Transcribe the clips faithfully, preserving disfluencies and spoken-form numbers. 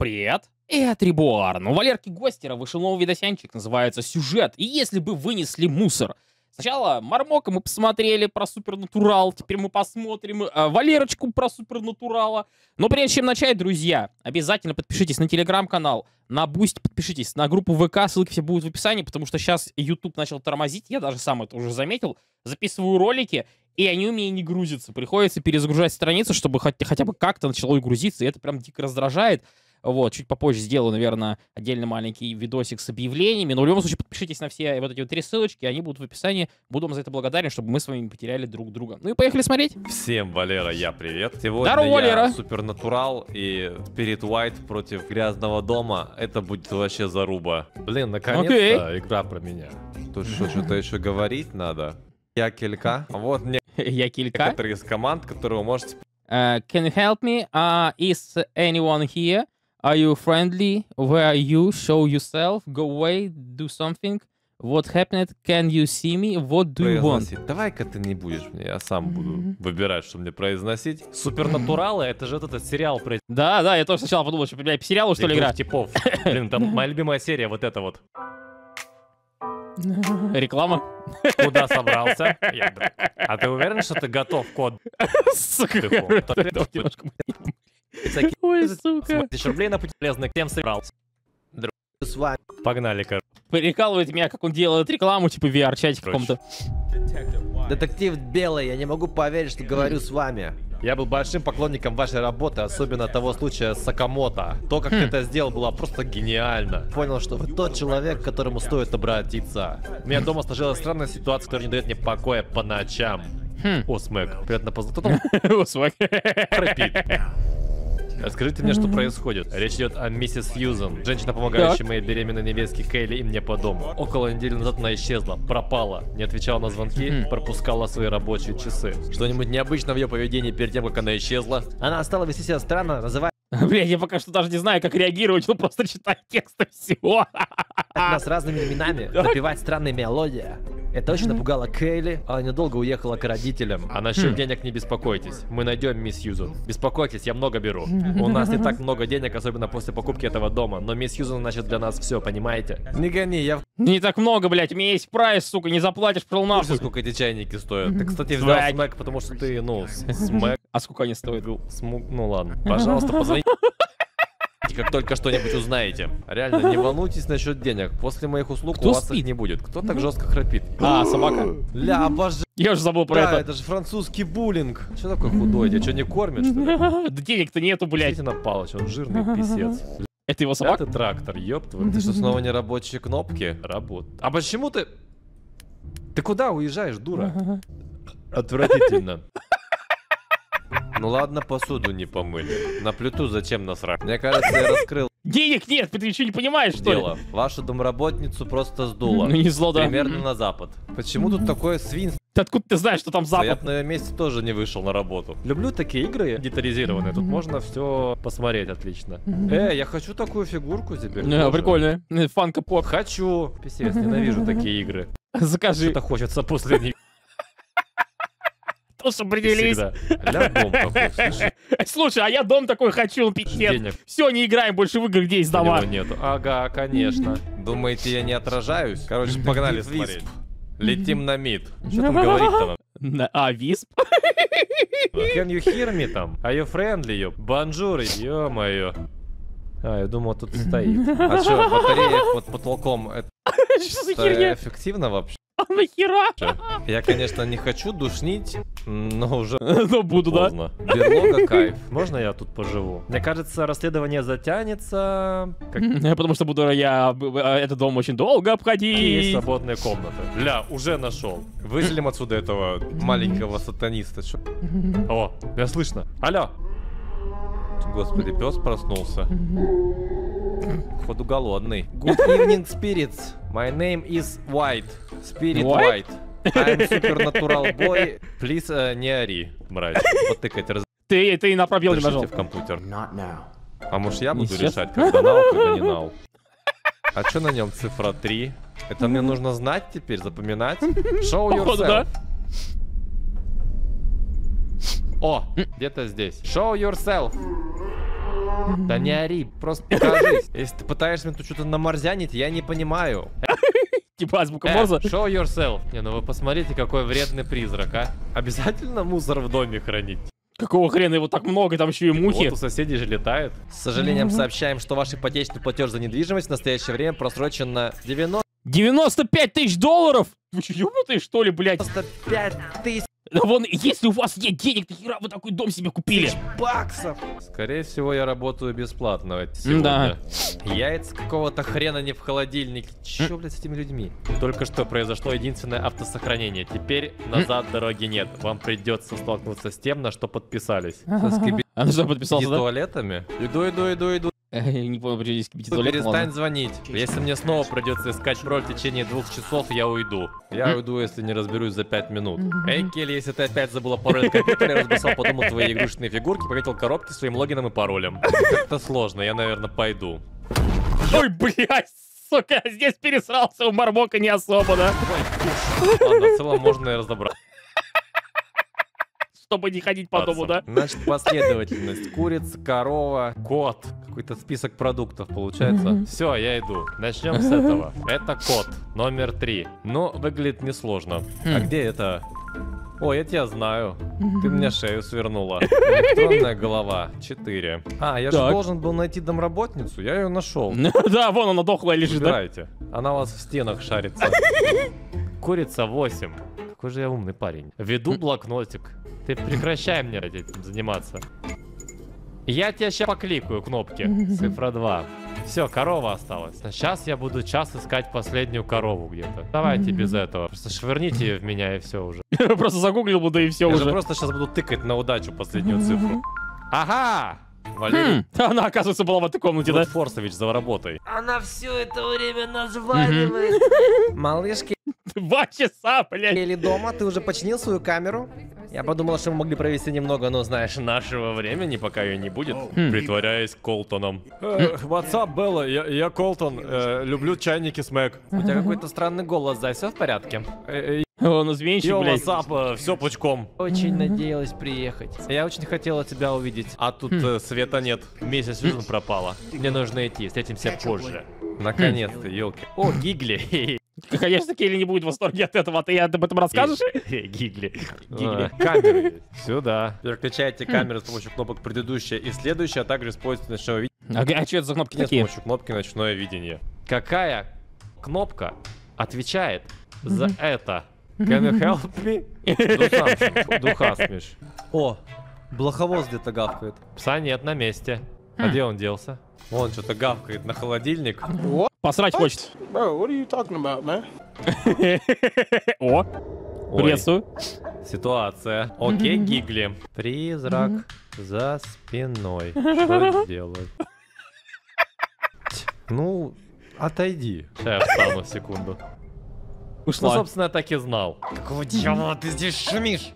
Привет! Это Ребуарн. У Валерки Гостера вышел новый видосянчик, называется «Сюжет». И если бы вынесли мусор. Сначала Мармока мы посмотрели про Супернатурал, теперь мы посмотрим э, Валерочку про Супернатурала. Но прежде чем начать, друзья, обязательно подпишитесь на телеграм-канал, на Буст подпишитесь, на группу ВК, ссылки все будут в описании, потому что сейчас YouTube начал тормозить, я даже сам это уже заметил. Записываю ролики, и они у меня не грузятся. Приходится перезагружать страницу, чтобы хоть, хотя бы как-то начало грузиться, и это прям дико раздражает. Вот, чуть попозже сделаю, наверное, отдельно маленький видосик с объявлениями. Но в любом случае подпишитесь на все вот эти вот три ссылочки, они будут в описании. Буду вам за это благодарен, чтобы мы с вами не потеряли друг друга. Ну и поехали смотреть. Всем, Валера, я привет. Сегодня Здорово, я Валера. Супернатурал и Spirit White против Грязного дома. Это будет вообще заруба. Блин, наконец-то Окей. игра про меня. Тут что, что-то еще говорить надо. Я Келька. Вот мне Я Килька. некоторые из команд, которые вы можете... Uh, can you help me? Uh, is anyone here? Are you friendly? Where are you? Show yourself. Go away. Do something. What happened? Can you see me? What do you want? произносить. Давай-ка ты не будешь мне, я сам буду выбирать, что мне произносить. Супернатуралы, это же этот сериал про Да, да, я тоже сначала подумал, что, блядь, по сериалу, что ли, двух игра? типов. Блин, там моя любимая серия, вот эта вот. Реклама. Куда собрался? Я, да. А ты уверен, что ты готов, код? Сука. Типа, Давай немножко. Всякие Ой, сука. тысяч рублей на пути полезных тем собрался. С вами. Погнали, короче. Прикалывает меня, как он делает рекламу, типа ви ар-чате каком-то. Детектив Белый, я не могу поверить, что говорю с вами. Я был большим поклонником вашей работы, особенно того случая с Сакамото. То, как ты это сделал, было просто гениально. Понял, что вы Тот человек, к которому стоит обратиться. У меня дома сложилась странная ситуация, которая не дает мне покоя по ночам. Хм. О, Смэк, приятно познакомиться. Кто там О, свак. храпит? Скажите мне, что происходит. Речь идет о миссис Сьюзен, женщина, помогающая Так. моей беременной невестке Кейли и мне по дому. Около недели назад она исчезла, пропала, не отвечала на звонки, Мгм. пропускала свои рабочие часы. Что-нибудь необычное в ее поведении перед тем, как она исчезла? Она стала вести себя странно, называя Блядь, я пока что даже не знаю, как реагировать, ну просто читать тексты всего. нас разными именами, напевать странные мелодии. Это очень напугало Кейли, Она недолго уехала к родителям. А насчет денег не беспокойтесь. Мы найдем мисс Сьюзен. Беспокойтесь, я много беру. У нас не так много денег, особенно после покупки этого дома. Но мисс Сьюзен значит для нас все, понимаете? Не гони, я в Не так много, блядь, у меня есть прайс, сука, не заплатишь, пошел курсе, нахуй. сколько эти чайники стоят. Ты, кстати, взял Свag. Смэк, потому что ты, ну, с- Смэк. А сколько они стоят? Сму... Ну ладно. Пожалуйста, позвоните, как только что-нибудь узнаете. Реально, не волнуйтесь насчет денег. После моих услуг Кто у вас спит? их не будет. Кто так жестко храпит? А, собака. Ля, обожаю. Я уже забыл про Да, это. это же французский буллинг. Че такой худой? Тебя что, не кормят, что ли? Да денег-то нету, блядь. Смотрите на Палыч, он жирный писец. Это его собака? Это трактор, ёб твою. Ты что, снова не рабочие кнопки? Работ. А почему ты... Ты куда уезжаешь, дура? Отвратительно. Ну ладно, посуду не помыли. На плиту зачем насрать? Мне кажется, я раскрыл Денег нет, ты ничего не понимаешь, что ли? дело. Вашу домработницу просто сдуло. Ну не зло, да. Примерно на запад. Почему тут такое свинство? Ты откуда ты знаешь, что там Я запад? бы на её месте тоже не вышел на работу. Люблю такие игры детализированные. Тут можно все посмотреть отлично. Э, я хочу такую фигурку теперь. Да, тоже. прикольно. Фанка поп. Хочу. Писец, ненавижу такие игры. Закажи. Что-то хочется после них Тоже определись. всегда. Ля дом такой, слышишь? Слушай, а я дом такой хочу, пиздец. Денег Все, не играем больше в игры, где есть у него дома. нету. Ага, конечно. Думаете, я не отражаюсь? Короче, погнали Детектив смотреть. Летим на мид. Что там говорить-то надо? На- А, висп? Can you hear me там? Are you friendly, ёп? Бонжур, ё-моё. А, я думал, тут стоит. А что, батарея под потолком, это Что за херня? эффективно вообще? А нахера? Я, конечно, не хочу душнить, но уже Ну, буду, да. поздно. Берлога кайф. Можно я тут поживу? Мне кажется, расследование затянется. Какие Потому что буду я б- б- этот дом очень долго есть обходить. свободные комнаты? Ля, уже нашел. Выселим отсюда этого маленького сатаниста. Чё? О, меня слышно. Алло. Господи, пес проснулся. Походу голодный. Good evening, spirits. My name is White. Spirit White? White. I'm supernatural boy. Please, э, не ори, мразь. Потыкать, Ты, ты на пробел не нажал. разрешите в компьютер. Not now. А может я Не буду сейчас? решать, когда нау, когда не нау? А что на нем цифра три? Это мне нужно знать теперь, запоминать? Show Походу, да. yourself. О, где-то здесь. Show yourself. Да не ори, просто покажись. Если ты пытаешься мне тут что-то наморзянить, я не понимаю. Типа азбука Э, Морзе. show yourself. Не, ну вы посмотрите, какой вредный призрак, а. Обязательно мусор в доме хранить? Какого хрена его так много, там еще и мухи. Вот у соседей же летает. С сожалением сообщаем, что ваш ипотечный платеж за недвижимость в настоящее время просрочен на девяносто девяносто пять тысяч долларов? Вы что, ёбнутые, что ли, блядь? пять тысяч Да вон, если у вас есть денег, то хера вы такой дом себе купили. баксов. Скорее всего, я работаю бесплатно сегодня. Да. Яйца какого-то хрена не в холодильнике. Чё, блядь, с этими людьми? Только что произошло единственное автосохранение. Теперь назад дороги нет. Вам придется столкнуться с тем, на что подписались. Со скиби... А ну что, подписался, да? туалетами? Иду, иду, иду, иду. Не помню, придется скипить туалет. Перестань звонить. Если мне снова придется искать бро в течение двух часов, я уйду. Я уйду, если не разберусь за пять минут. Эй, Келли, если ты опять забыла пароль от компьютера, я разбросал по дому твои игрушечные фигурки, пометил коробки своим логином и паролем. Это сложно, я, наверное, пойду. Ой, блядь, сука, здесь пересрался у Мармока не особо, да? Ладно, в целом можно и разобрать. Чтобы не ходить по дому, да? Значит, последовательность. Курица, корова, кот. Какой-то список продуктов получается. Все, я иду. Начнем с этого. Это кот. Номер три. Но выглядит несложно. А где это? Ой, это я знаю. Ты мне шею свернула. Электронная голова. Четыре. А, я же Так. должен был найти домработницу. Я ее нашел. Да, вон она дохлая лежит, да? Выбирайте. Она у вас в стенах шарится. Курица восемь. Какой же я умный парень. Веду блокнотик. Ты прекращай мне этим заниматься. Я тебя сейчас покликаю кнопки. Цифра два. Все, корова осталась. Сейчас я буду час искать последнюю корову где-то. Давайте без этого. Просто швырните ее в меня и все уже. Просто загуглил бы, да и все Я же уже. просто сейчас буду тыкать на удачу последнюю цифру. Ага! Валерий Хм, она, оказывается, была в этой комнате, да? Форсович, за работой. Она все это время названивает. Малышки, Два часа, блядь. или дома? Ты уже починил свою камеру? Я подумал, что мы могли провести немного, но знаешь, Нашего времени, пока ее не будет, притворяясь Колтоном. What's up, Белла? Я, я Колтон. Э, люблю чайники с Мэг. у тебя какой-то странный голос, Зай, все в порядке? Он изменщик, Йо, блядь. what's up? Все пучком. Очень надеялась приехать. Я очень хотела тебя увидеть. А тут э, света нет. Месяц Сьюзан пропала. Мне нужно идти, встретимся позже. Наконец-то, елки. О, Гигли. Конечно, Келли не будет в восторге от этого, а ты об этом расскажешь? Гигли. Гигли. А, Камеры есть. Сюда. Переключайте камеры с помощью кнопок предыдущая и следующая, а также используйте ночное видение А, а что это за кнопки с такие? помощью кнопки ночное видение. Какая кнопка отвечает за это? Can you help me? Духасмиш. Духасмиш. О, блоховоз где-то гавкает. Пса нет на месте. А где он делся? Вон что-то гавкает на холодильник. Посрать хочет. Bro, what are you talking about, man? О, Ой, приветствую. ситуация. Окей, Гигли. Призрак за спиной. Что делать? Ну, отойди. Сейчас я встану секунду. Ну, Ушла. собственно, я так и знал. Какого дьявола ты здесь шумишь?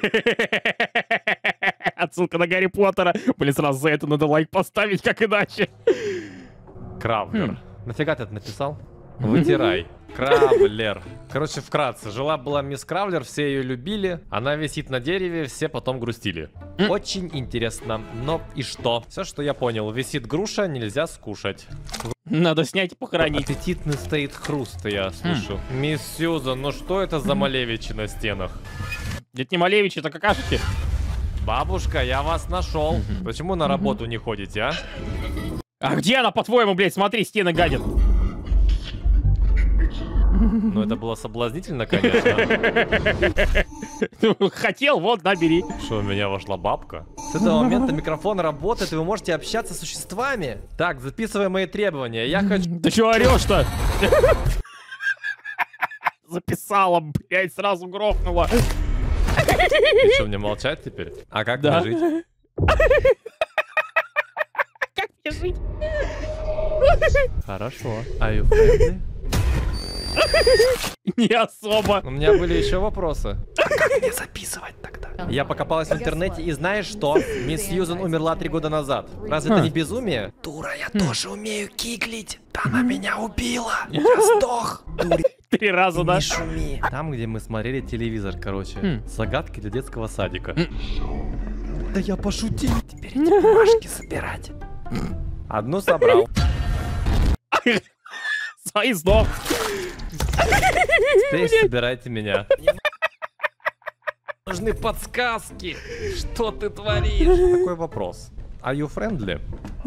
Отсылка на Гарри Поттера. Блин, сразу за это надо лайк поставить, как иначе. Кравлер. Нафига ты это написал? Вытирай. Кравлер. Короче, вкратце. Жила-была мисс Кравлер, все ее любили. Она висит на дереве, все потом грустили. Очень интересно. Но и что? Все, что я понял. Висит груша, нельзя скушать. Надо снять и похоронить. Аппетитный стоит хруст, я слышу. Мисс Сьюзан, ну что это за малевичи на стенах? Это не Малевич, это какашки. Бабушка, я вас нашел. Почему на работу не ходите, а? А где она, по-твоему, блядь? Смотри, стены гадят. Ну это было соблазнительно, конечно. Хотел, вот, набери. Что, у меня вошла бабка? С этого момента микрофон работает, и вы можете общаться с существами. Так, записывай мои требования. Я хочу... Ты чё орёшь-то? Записала, блядь, сразу грохнула. И что, мне молчать теперь? А как Да. мне жить? Как мне жить? Хорошо. Are you friendly? Не особо. У меня были еще вопросы. Не записывать тогда. Я покопалась в интернете, и знаешь что? Мисс Сьюзан умерла три года назад. Разве это не безумие? Дура, я тоже умею киклить. Она меня убила. Я сдох. Дури, Три раза, да? не шуми. Там, где мы смотрели телевизор, короче. Хм. Загадки для детского садика. Да я пошутил. Теперь эти бумажки собирать. Одну собрал. Свои сдох. Теперь собирайте меня. Нужны подсказки. Что ты творишь? Такой вопрос. Are you friendly?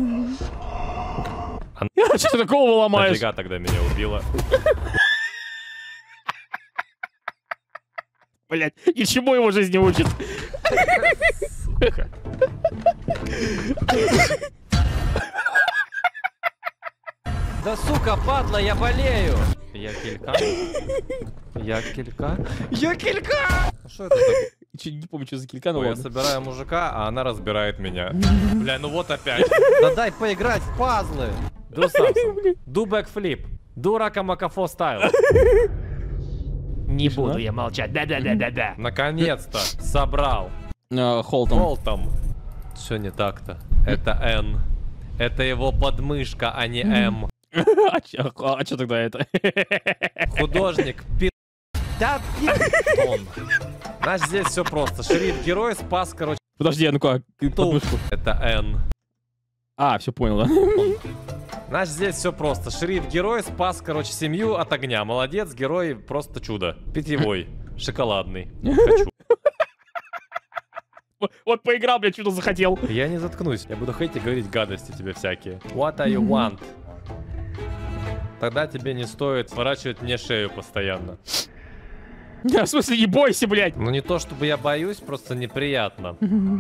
А что ты такого ломаешь? Нафига тогда меня убила? Блять, ничему его жизнь не учит. Сука. Да сука, падла, я болею. Я килька. Я килька. Я килька! Что это такое? Че, не помню, что за килька, но Ой, я ладно. собираю мужика, а она разбирает меня. Бля, ну вот опять. Да дай поиграть в пазлы. Do something. Do backflip. Do ракамакафо стайл. Не буду я молчать. Да-да-да-да-да. Наконец-то собрал. Э, Холтом. Холтом. Все не так-то. Это Н. Это его подмышка, а не М. А чё а чё тогда это? Художник. Пи... Да, пи... Он. Знаешь, здесь все просто. Шериф герой спас, короче, Подожди, а ну-ка, ты Ту. подмышку. Это Н. А, все понял, да? Знаешь, здесь все просто. Шериф герой спас, короче, семью от огня. Молодец, герой просто чудо. Питьевой. Шоколадный. Хочу. Вот поиграл, блядь, что-то захотел. Я не заткнусь. Я буду хейтить и говорить гадости тебе всякие. What are you want? Тогда тебе не стоит сворачивать мне шею постоянно. В смысле, не бойся, блядь. Ну не то чтобы я боюсь, просто неприятно.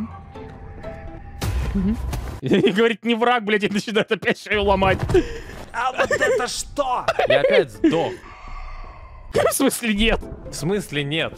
И говорит, не враг, блядь, и начинает опять шею ломать. А вот это что? Я опять сдох. В смысле, нет. В смысле нет?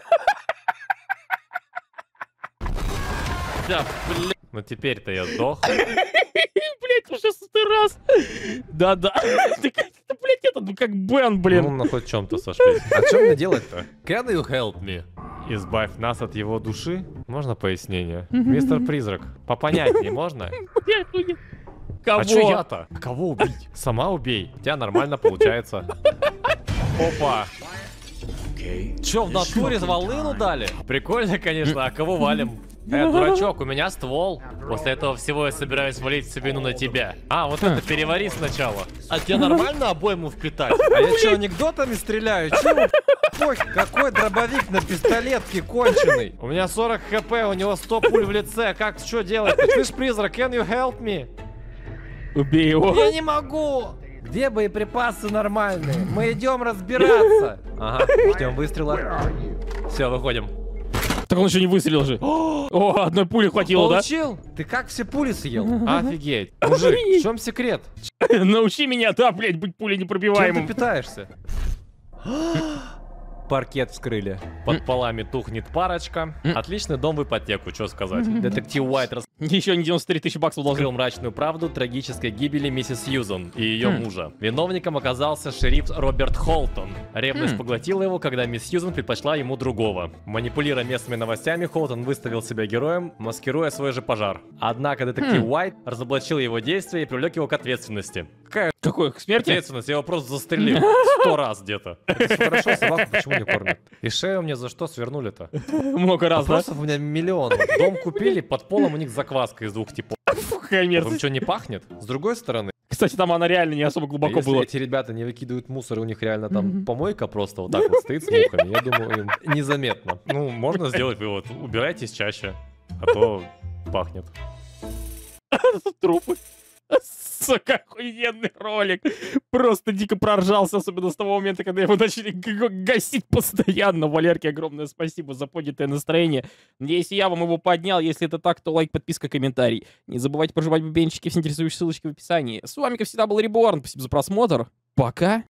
Да, блядь. Ну теперь-то я сдох. Блядь, уже сотый раз. Да-да. Ты как, это, блядь, это, ну как Бен, Ну, блин. мы хоть в чем-то сошлись. А что мне делать-то? Can you help me? Избавь нас от его души? Можно пояснение? Мистер Призрак, попонятнее можно? Блядь, ну нет. Кого? А чё я-то? Кого убить? Сама убей. У тебя нормально получается. Опа. Чё, в натуре волыну дали? Прикольно, конечно, а кого валим? Э, дурачок, у меня ствол. После этого всего я собираюсь валить всю вину на тебя. А, вот это перевари сначала. А тебе нормально обойму впитать? А я что, анекдотами стреляю? Чего? Ой, какой дробовик на пистолетке конченый. У меня сорок хп, у него сто пуль в лице. Как, что делать? Ты слышь, призрак, can you help me? Убей его. Я не могу. Где боеприпасы нормальные? Мы идем разбираться. Ага, ждем выстрела. Все, выходим. Так он еще не выстрелил же. О, одной пули хватило, да? Получил? Ты как все пули съел? Офигеть. Мужик, в чем секрет? Научи меня, да, блядь, быть пулей Чем ты непробиваемым. питаешься? Паркет вскрыли. Под полами тухнет парочка. Отличный дом в ипотеку, что сказать. Детектив Уайт Еще не девяносто три тысячи баксов должен. раскрыл мрачную правду трагической гибели миссис Сьюзан и ее мужа. Виновником оказался шериф Роберт Холтон. Ревность поглотила его, когда мисс Сьюзан предпочла ему другого. Манипулируя местными новостями, Холтон выставил себя героем, маскируя свой же пожар. Однако детектив Уайт разоблачил его действия и привлек его к ответственности. Какая Какой, к смерти? ответственность? Я его просто застрелил сто раз где-то. Хорошо, собаку почему не кормят? И шею мне за что свернули-то? Много раз, да? Вопросов у меня миллион. Дом купили, под полом у них закваска из двух типов. Фу, какая Вам мерзость. что, не пахнет? С другой стороны, Кстати, там она реально не особо глубоко если была. эти ребята не выкидывают мусор, и у них реально там помойка просто вот так вот стоит с мухами, я думаю, им незаметно. Ну, можно сделать вывод. Убирайтесь чаще, а то пахнет. Трупы. Сука, охуенный ролик. Просто дико проржался, особенно с того момента, когда его начали г- гасить постоянно. Валерке огромное спасибо за поднятое настроение. Надеюсь, я вам его поднял. Если это так, то лайк, подписка, комментарий. Не забывайте прожимать бубенчики, все интересующие ссылочки в описании. С вами, как всегда, был Реборн. Спасибо за просмотр. Пока.